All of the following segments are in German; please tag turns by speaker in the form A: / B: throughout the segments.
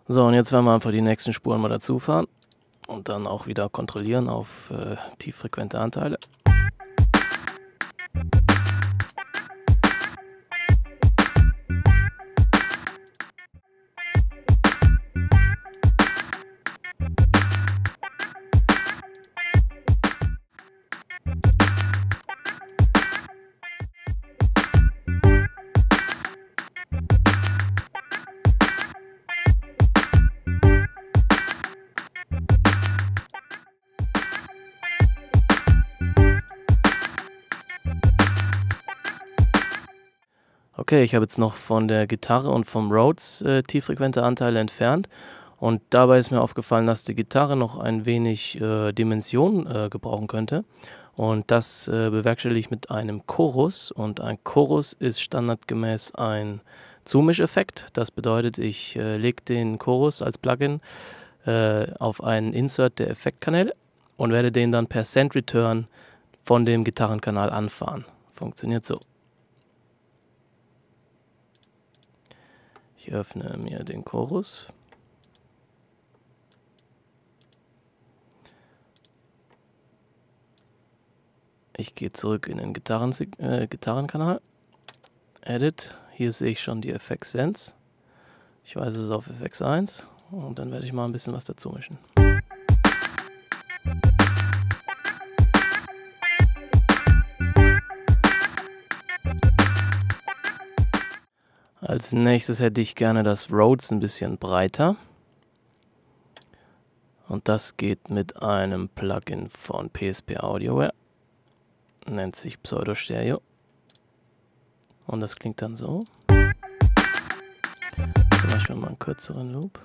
A: So, und jetzt werden wir einfach die nächsten Spuren mal dazu fahren und dann auch wieder kontrollieren auf tieffrequente Anteile. Okay, ich habe jetzt noch von der Gitarre und vom Rhodes tieffrequente Anteile entfernt und dabei ist mir aufgefallen, dass die Gitarre noch ein wenig Dimension gebrauchen könnte und das bewerkstellige ich mit einem Chorus und ein Chorus ist standardgemäß ein Zumischeffekt. Das bedeutet, ich lege den Chorus als Plugin auf einen Insert der Effektkanäle und werde den dann per Send Return von dem Gitarrenkanal anfahren. Funktioniert so. Ich öffne mir den Chorus. Ich gehe zurück in den Gitarrenkanal. Edit. Hier sehe ich schon die FX Sense. Ich weise es auf FX 1 und dann werde ich mal ein bisschen was dazu mischen. Als nächstes hätte ich gerne das Rhodes ein bisschen breiter. Und das geht mit einem Plugin von PSP Audioware. Nennt sich Pseudo Stereo. Und das klingt dann so. Zum Beispiel mal einen kürzeren Loop.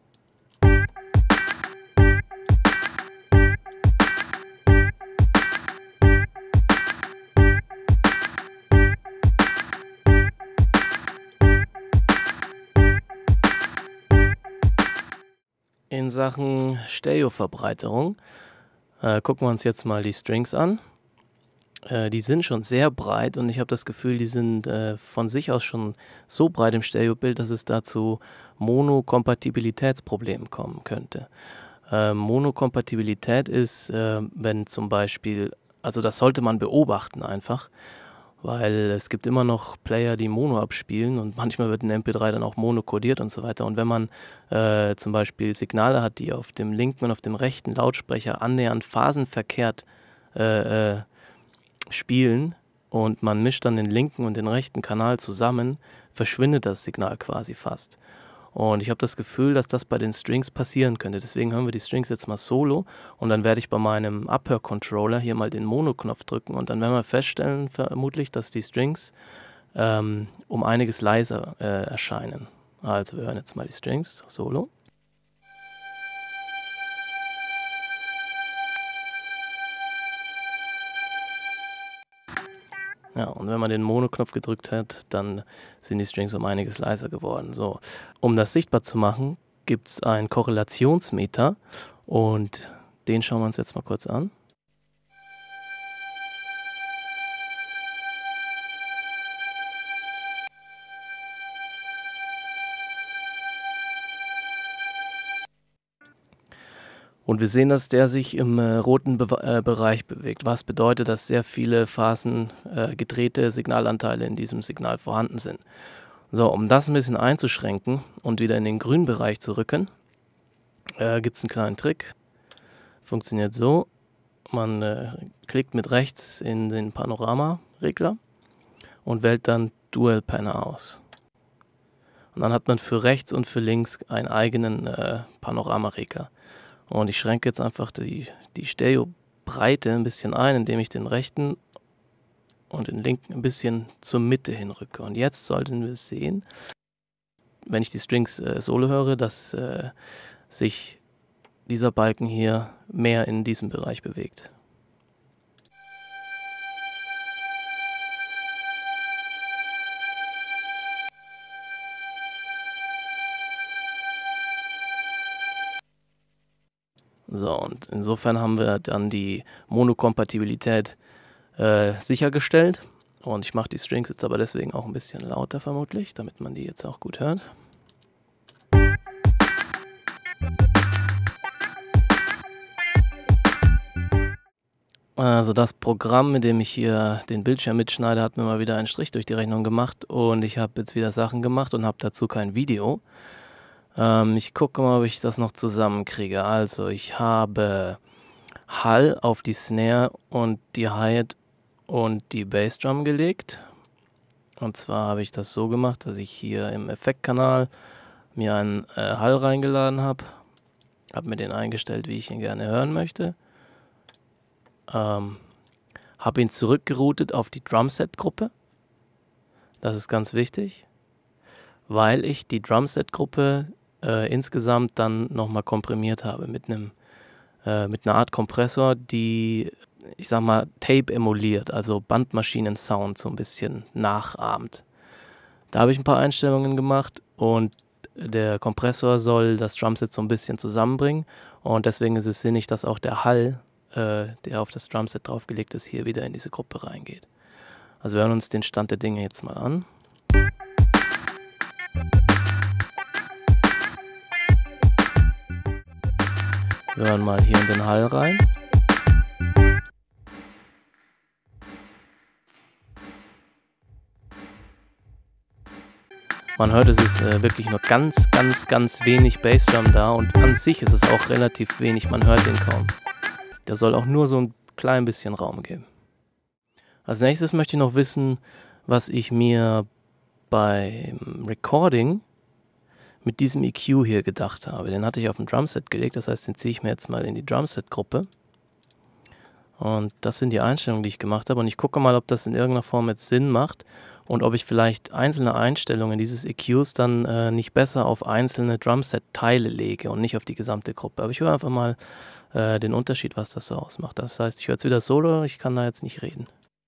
A: In Sachen Stereoverbreiterung gucken wir uns jetzt mal die Strings an. Die sind schon sehr breit und ich habe das Gefühl, die sind von sich aus schon so breit im Stereobild, dass es da zu Monokompatibilitätsproblemen kommen könnte. Monokompatibilität ist, wenn zum Beispiel, also das sollte man beobachten einfach, weil es gibt immer noch Player, die Mono abspielen und manchmal wird ein MP3 dann auch Mono kodiert und so weiter. Und wenn man zum Beispiel Signale hat, die auf dem linken und auf dem rechten Lautsprecher annähernd phasenverkehrt spielen und man mischt dann den linken und den rechten Kanal zusammen, verschwindet das Signal quasi fast. Und ich habe das Gefühl, dass das bei den Strings passieren könnte. Deswegen hören wir die Strings jetzt mal solo und dann werde ich bei meinem Abhörcontroller hier mal den Mono-Knopf drücken und dann werden wir feststellen vermutlich, dass die Strings um einiges leiser erscheinen. Also wir hören jetzt mal die Strings solo. Ja, und wenn man den Mono-Knopf gedrückt hat, dann sind die Strings um einiges leiser geworden. So, um das sichtbar zu machen, gibt es einen Korrelationsmeter und den schauen wir uns jetzt mal kurz an. Und wir sehen, dass der sich im roten Bereich bewegt, was bedeutet, dass sehr viele gedrehte Signalanteile in diesem Signal vorhanden sind. So, um das ein bisschen einzuschränken und wieder in den grünen Bereich zu rücken, gibt es einen kleinen Trick. Funktioniert so, man klickt mit rechts in den Panorama-Regler und wählt dann Dual Panner aus. Und dann hat man für rechts und für links einen eigenen Panorama-Regler. Und ich schränke jetzt einfach die Stereobreite ein bisschen ein, indem ich den rechten und den linken ein bisschen zur Mitte hinrücke. Und jetzt sollten wir sehen, wenn ich die Strings solo höre, dass sich dieser Balken hier mehr in diesem Bereich bewegt. So, und insofern haben wir dann die Monokompatibilität sichergestellt. Und ich mache die Strings jetzt aber deswegen auch ein bisschen lauter vermutlich, damit man die jetzt auch gut hört. Also das Programm, mit dem ich hier den Bildschirm mitschneide, hat mir mal wieder einen Strich durch die Rechnung gemacht und ich habe jetzt wieder Sachen gemacht und habe dazu kein Video. Ich gucke mal, ob ich das noch zusammenkriege. Also ich habe Hall auf die Snare und die Hi-Hat und die Bassdrum gelegt. Und zwar habe ich das so gemacht, dass ich hier im Effektkanal mir einen Hall reingeladen habe. Habe mir den eingestellt, wie ich ihn gerne hören möchte. Habe ihn zurückgeroutet auf die Drumset-Gruppe. Das ist ganz wichtig, weil ich die Drumset-Gruppe insgesamt dann nochmal komprimiert habe mit einer Art Kompressor, die, ich sag mal, Tape emuliert, also Bandmaschinen-Sound so ein bisschen nachahmt. Da habe ich ein paar Einstellungen gemacht und der Kompressor soll das Drumset so ein bisschen zusammenbringen und deswegen ist es sinnig, dass auch der Hall, der auf das Drumset draufgelegt ist, hier wieder in diese Gruppe reingeht. Also wir hören uns den Stand der Dinge jetzt mal an. Wir hören mal hier in den Hall rein. Man hört, es ist wirklich nur ganz wenig Bassdrum da und an sich ist es auch relativ wenig, man hört den kaum. Der soll auch nur so ein klein bisschen Raum geben. Als nächstes möchte ich noch wissen, was ich mir beim Recording mit diesem EQ hier gedacht habe. Den hatte ich auf ein Drumset gelegt, das heißt, den ziehe ich mir jetzt mal in die Drumset-Gruppe. Und das sind die Einstellungen, die ich gemacht habe. Und ich gucke mal, ob das in irgendeiner Form jetzt Sinn macht und ob ich vielleicht einzelne Einstellungen dieses EQs dann nicht besser auf einzelne Drumset-Teile lege und nicht auf die gesamte Gruppe. Aber ich höre einfach mal den Unterschied, was das so ausmacht. Das heißt, ich höre jetzt wieder Solo, ich kann da jetzt nicht reden.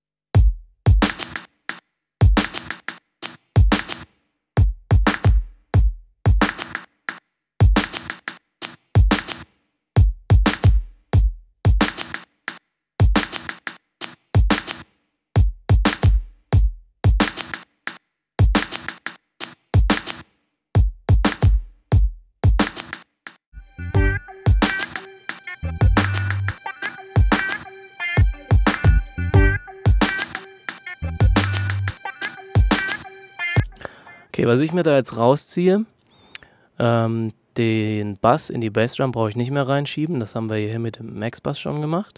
A: Okay, was ich mir da jetzt rausziehe, den Bass in die Bassdrum brauche ich nicht mehr reinschieben, das haben wir hier mit dem Max Bass schon gemacht.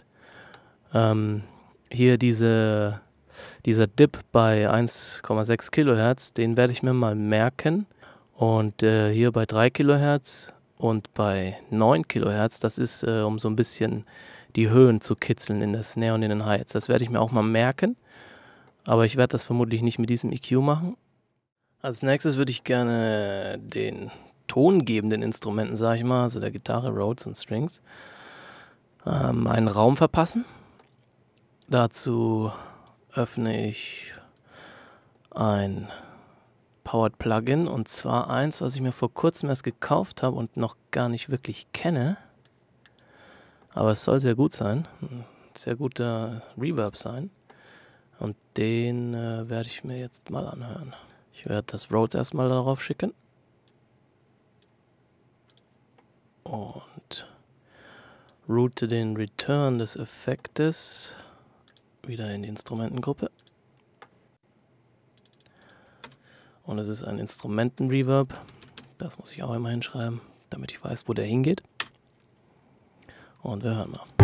A: Hier dieser Dip bei 1,6 Kilohertz, den werde ich mir mal merken. Und hier bei 3 Kilohertz und bei 9 Kilohertz, das ist, um so ein bisschen die Höhen zu kitzeln in der Snare und in den Hi-Hats. Das werde ich mir auch mal merken, aber ich werde das vermutlich nicht mit diesem EQ machen. Als nächstes würde ich gerne den tongebenden Instrumenten, sage ich mal, also der Gitarre, Rhodes und Strings, einen Raum verpassen. Dazu öffne ich ein Powered Plugin und zwar eins, was ich mir vor kurzem erst gekauft habe und noch gar nicht wirklich kenne. Aber es soll sehr gut sein, ein sehr guter Reverb sein und den werde ich mir jetzt mal anhören. Ich werde das Rhodes erstmal darauf schicken und route den Return des Effektes wieder in die Instrumentengruppe. Und es ist ein Instrumenten-Reverb, das muss ich auch immer hinschreiben, damit ich weiß, wo der hingeht. Und wir hören mal.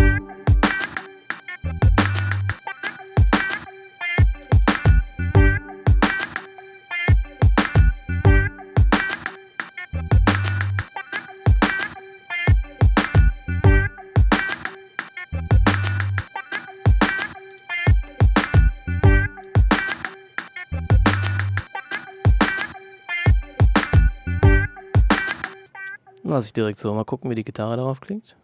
A: Lass ich direkt so. Mal gucken, wie die Gitarre darauf klingt.